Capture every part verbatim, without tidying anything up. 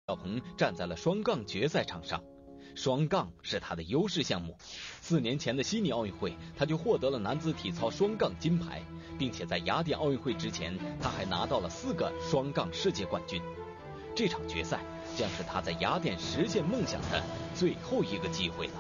小鹏站在了双杠决赛场上，双杠是他的优势项目。四年前的悉尼奥运会，他就获得了男子体操双杠金牌，并且在雅典奥运会之前，他还拿到了四个双杠世界冠军。这场决赛将是他在雅典实现梦想的最后一个机会了。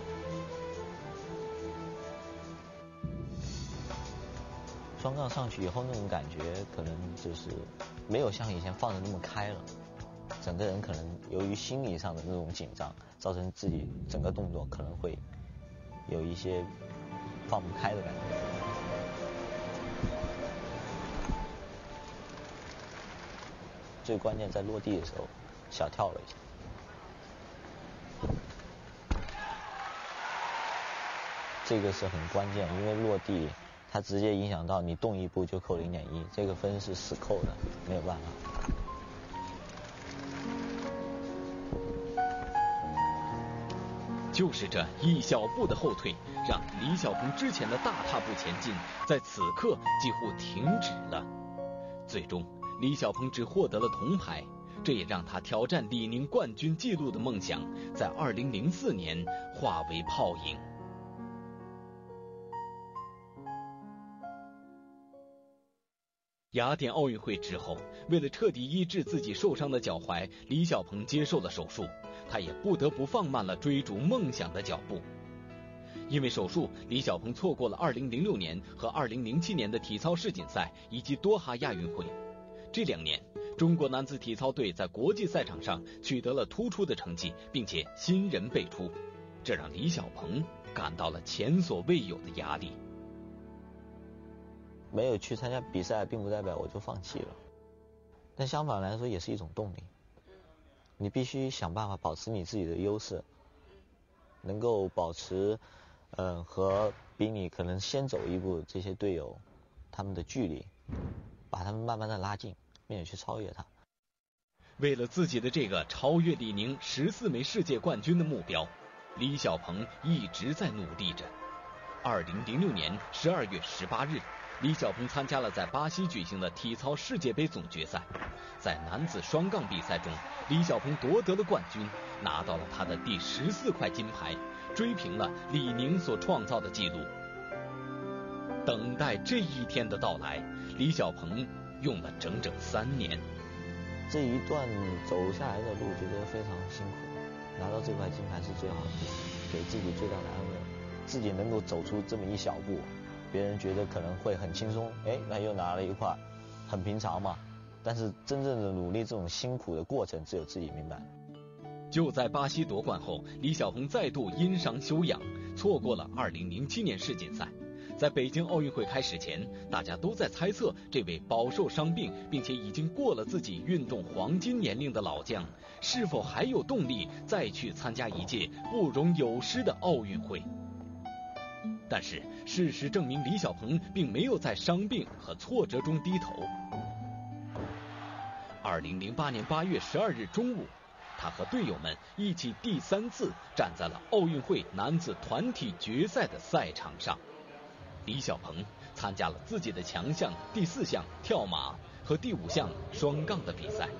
双杠上去以后那种感觉，可能就是没有像以前放得那么开了，整个人可能由于心理上的那种紧张，造成自己整个动作可能会有一些放不开的感觉。最关键在落地的时候小跳了一下，这个是很关键，因为落地它直接影响到你动一步就扣零点一，这个分是死扣的，没有办法。 就是这一小步的后退，让李小鹏之前的大踏步前进，在此刻几乎停止了。最终，李小鹏只获得了铜牌，这也让他挑战李宁冠军纪录的梦想，在二零零四年化为泡影。雅典奥运会之后，为了彻底医治自己受伤的脚踝，李小鹏接受了手术，他也不得不放慢了追逐梦想的脚步。因为手术，李小鹏错过了二零零六年和二零零七年的体操世锦赛以及多哈亚运会。这两年，中国男子体操队在国际赛场上取得了突出的成绩，并且新人辈出，这让李小鹏感到了前所未有的压力。 没有去参加比赛，并不代表我就放弃了，但相反来说也是一种动力。你必须想办法保持你自己的优势，能够保持，呃，和比你可能先走一步这些队友他们的距离，把他们慢慢的拉近，并且去超越他。 为了自己的这个超越李宁十四枚世界冠军的目标，李小鹏一直在努力着。二零零六年十二月十八日。李小鹏参加了在巴西举行的体操世界杯总决赛，在男子双杠比赛中，李小鹏夺得了冠军，拿到了他的第十四块金牌，追平了李宁所创造的纪录。等待这一天的到来，李小鹏用了整整三年。 这一段走下来的路觉得非常辛苦，拿到这块金牌是最好的，给自己最大的安慰，自己能够走出这么一小步。别人觉得可能会很轻松，哎，那又拿了一块，很平常嘛。但是真正的努力，这种辛苦的过程，只有自己明白。 就在巴西夺冠后，李小鹏再度因伤休养，错过了二零零七年世锦赛。在北京奥运会开始前，大家都在猜测这位饱受伤病并且已经过了自己运动黄金年龄的老将，是否还有动力再去参加一届不容有失的奥运会。但是事实证明，李小鹏并没有在伤病和挫折中低头。二零零八年八月十二日中午，他和队友们一起第三次站在了奥运会男子团体决赛的赛场上。李小鹏参加了自己的强项第四项跳马和第五项双杠的比赛。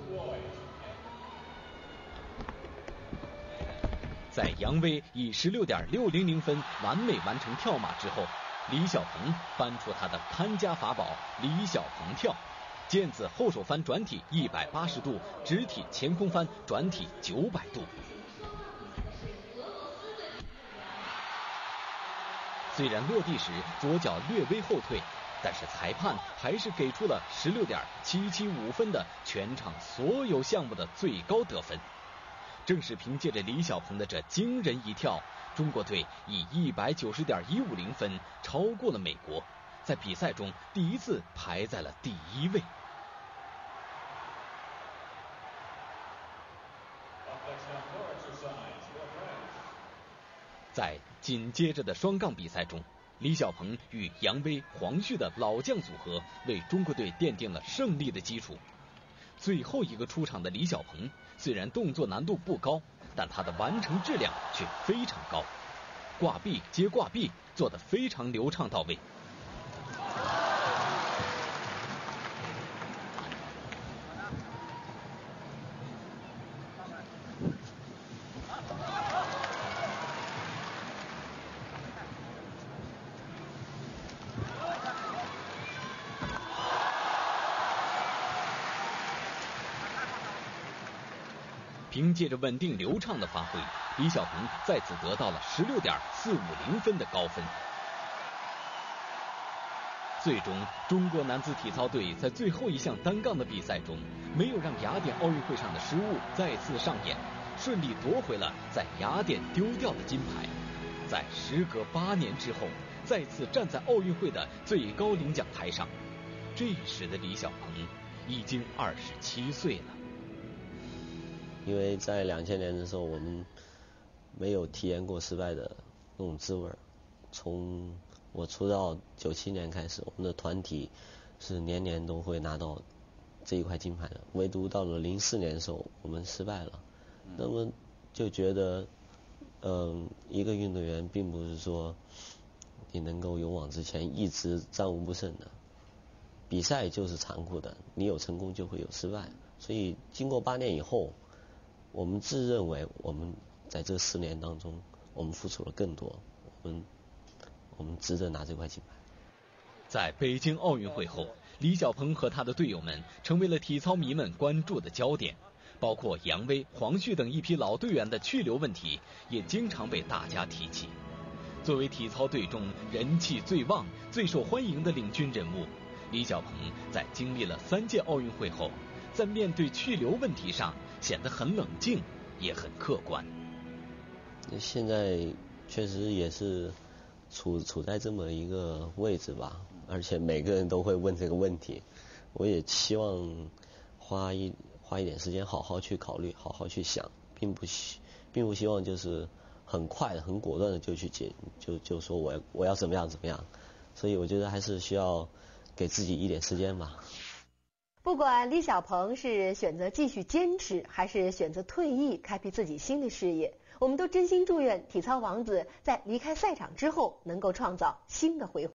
在杨威以十六点六零零分完美完成跳马之后，李小鹏翻出他的看家法宝李小鹏跳，毽子后手翻转体一百八十度，直体前空翻转体九百度。虽然落地时左脚略微后退，但是裁判还是给出了十六点七七五分的全场所有项目的最高得分。正是凭借着李小鹏的这惊人一跳，中国队以一百九十点一五零分超过了美国，在比赛中第一次排在了第一位。在紧接着的双杠比赛中，李小鹏与杨威、黄旭的老将组合为中国队奠定了胜利的基础。最后一个出场的李小鹏，虽然动作难度不高，但他的完成质量却非常高，挂臂接挂臂做得非常流畅到位。 凭借着稳定流畅的发挥，李小鹏再次得到了十六点四五零分的高分。最终，中国男子体操队在最后一项单杠的比赛中，没有让雅典奥运会上的失误再次上演，顺利夺回了在雅典丢掉的金牌。在时隔八年之后，再次站在奥运会的最高领奖台上，这时的李小鹏已经二十七岁了。 因为在两千年的时候，我们没有体验过失败的那种滋味。从我出道九七年开始，我们的团体是年年都会拿到这一块金牌的，唯独到了零四年的时候，我们失败了。那么就觉得，嗯、呃，一个运动员并不是说你能够勇往直前，一直战无不胜的。比赛就是残酷的，你有成功就会有失败。所以经过八年以后，我们自认为我们在这十年当中，我们付出了更多，我们我们值得拿这块金牌。 在北京奥运会后，李小鹏和他的队友们成为了体操迷们关注的焦点，包括杨威、黄旭等一批老队员的去留问题，也经常被大家提起。作为体操队中人气最旺、最受欢迎的领军人物，李小鹏在经历了三届奥运会后，在面对去留问题上显得很冷静，也很客观。 现在确实也是处处在这么一个位置吧，而且每个人都会问这个问题，我也期望花一花一点时间好好去考虑，好好去想，并不希并不希望就是很快的、很果断的就去解，就就说我我要怎么样怎么样，所以我觉得还是需要给自己一点时间吧。 不管李小鹏是选择继续坚持，还是选择退役，开辟自己新的事业，我们都真心祝愿体操王子在离开赛场之后，能够创造新的辉煌。